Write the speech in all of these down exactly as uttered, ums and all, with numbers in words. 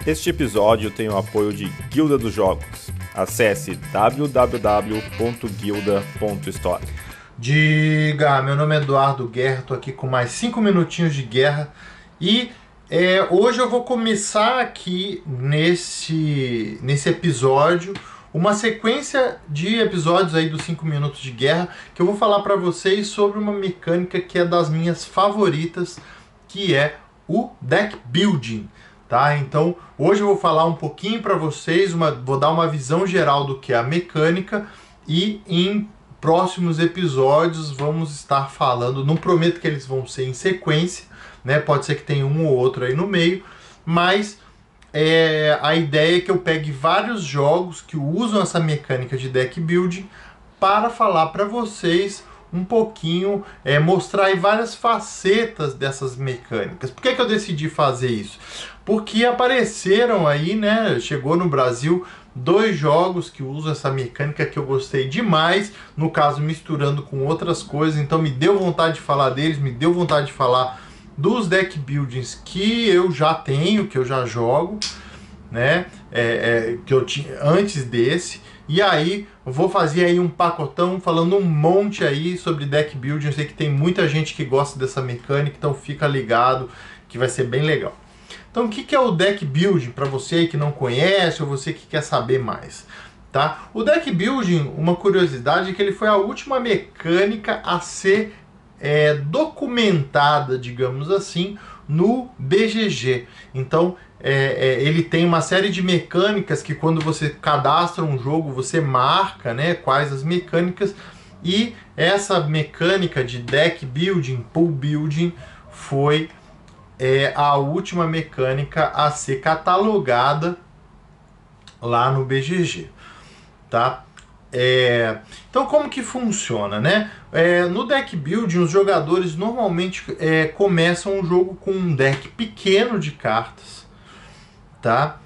Este episódio tem o apoio de Guilda dos Jogos. Acesse w w w ponto guilda ponto store. Diga, meu nome é Eduardo Guerra, tô aqui com mais cinco minutinhos de guerra e é, hoje eu vou começar aqui nesse, nesse episódio uma sequência de episódios aí dos cinco minutos de guerra que eu vou falar para vocês sobre uma mecânica que é das minhas favoritas, que é o deck building. Tá? Então hoje eu vou falar um pouquinho para vocês, uma, vou dar uma visão geral do que é a mecânica e em próximos episódios vamos estar falando, não prometo que eles vão ser em sequência, né? Pode ser que tenha um ou outro aí no meio, mas é, a ideia é que eu pegue vários jogos que usam essa mecânica de deck building para falar para vocês um pouquinho, é, mostrar aí várias facetas dessas mecânicas. Por que que eu decidi fazer isso? Porque apareceram aí, né, chegou no Brasil dois jogos que usam essa mecânica que eu gostei demais, no caso misturando com outras coisas, então me deu vontade de falar deles, me deu vontade de falar dos deck buildings que eu já tenho, que eu já jogo, né, é, é, que eu tinha antes desse. E aí, eu vou fazer aí um pacotão falando um monte aí sobre deck building. Eu sei que tem muita gente que gosta dessa mecânica, então fica ligado que vai ser bem legal. Então, o que é o deck building para você aí que não conhece ou você que quer saber mais? Tá? O deck building, uma curiosidade, é que ele foi a última mecânica a ser é, documentada, digamos assim, no B G G. Então, É, é, ele tem uma série de mecânicas que quando você cadastra um jogo, você marca, né, quais as mecânicas, e essa mecânica de deck building, pool building, foi é, a última mecânica a ser catalogada lá no B G G. Tá? É, então como que funciona, né? É, no deck building os jogadores normalmente é, começam o jogo com um deck pequeno de cartas. Tá?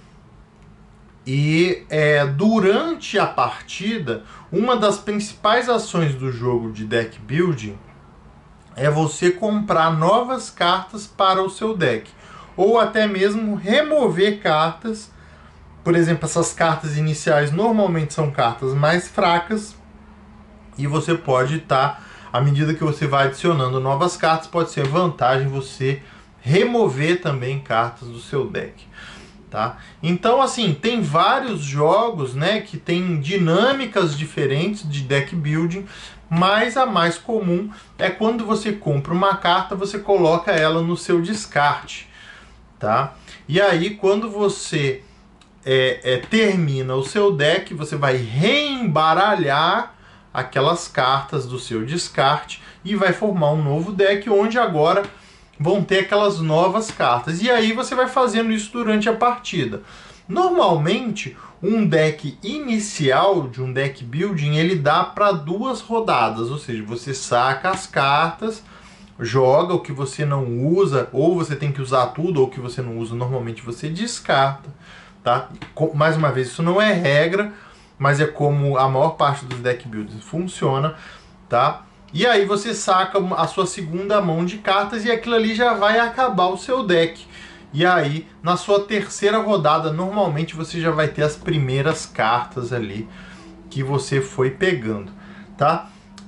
E é, durante a partida, uma das principais ações do jogo de deck building é você comprar novas cartas para o seu deck, ou até mesmo remover cartas. Por exemplo, essas cartas iniciais normalmente são cartas mais fracas e você pode estar, tá, à medida que você vai adicionando novas cartas, pode ser vantagem você remover também cartas do seu deck. Tá? Então, assim, tem vários jogos, né, que tem dinâmicas diferentes de deck building, mas a mais comum é quando você compra uma carta, você coloca ela no seu descarte. Tá? E aí, quando você é, é, termina o seu deck, você vai reembaralhar aquelas cartas do seu descarte e vai formar um novo deck, onde agora vão ter aquelas novas cartas. E aí você vai fazendo isso durante a partida. Normalmente, um deck inicial de um deck building, ele dá para duas rodadas. Ou seja, você saca as cartas, joga o que você não usa, ou você tem que usar tudo, ou o que você não usa, normalmente você descarta. Tá? Mais uma vez, isso não é regra, mas é como a maior parte dos deck buildings funciona. Tá? E aí você saca a sua segunda mão de cartas e aquilo ali já vai acabar o seu deck. E aí, na sua terceira rodada, normalmente você já vai ter as primeiras cartas ali que você foi pegando, tá?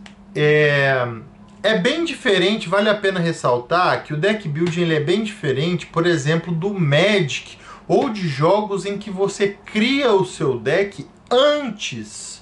É, é bem diferente, vale a pena ressaltar que o deck building ele é bem diferente, por exemplo, do Magic ou de jogos em que você cria o seu deck antes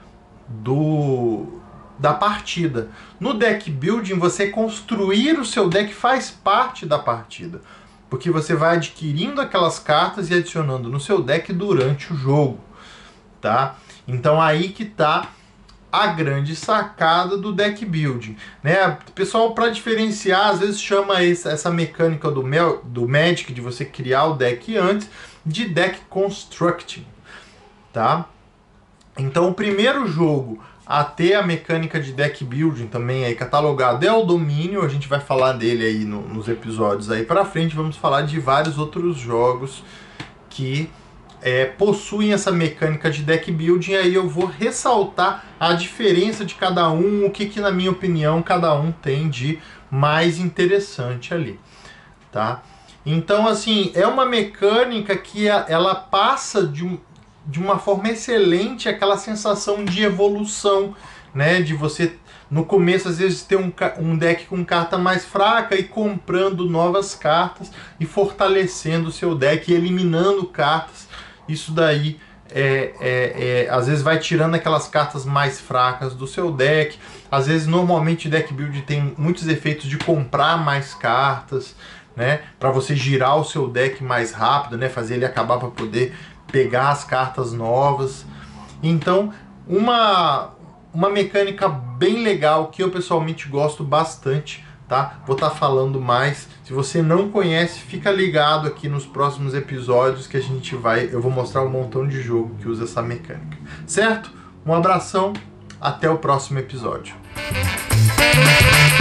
do... da partida. No deck building, você construir o seu deck faz parte da partida, porque você vai adquirindo aquelas cartas e adicionando no seu deck durante o jogo, tá? Então aí que tá a grande sacada do deck building, né? O pessoal, para diferenciar, às vezes chama essa mecânica do, do Magic, de você criar o deck antes, de deck constructing, tá? Então o primeiro jogo a ter a mecânica de deck building também aí catalogado é o Domínio. A gente vai falar dele aí no, nos episódios aí pra frente. Vamos falar de vários outros jogos que é, possuem essa mecânica de deck building. Aí eu vou ressaltar a diferença de cada um, o que que na minha opinião cada um tem de mais interessante ali, tá? Então, assim, é uma mecânica que ela passa de, um, de uma forma excelente aquela sensação de evolução, né? De você, no começo, às vezes, ter um, um deck com carta mais fraca e comprando novas cartas e fortalecendo o seu deck e eliminando cartas. Isso daí, é, é, é, às vezes, vai tirando aquelas cartas mais fracas do seu deck. Às vezes, normalmente, deck build tem muitos efeitos de comprar mais cartas, né, para você girar o seu deck mais rápido, né, fazer ele acabar para poder pegar as cartas novas. Então, uma, uma mecânica bem legal que eu pessoalmente gosto bastante, tá? Vou estar falando mais. Se você não conhece, fica ligado aqui nos próximos episódios que a gente vai, eu vou mostrar um montão de jogo que usa essa mecânica. Certo? Um abração, até o próximo episódio.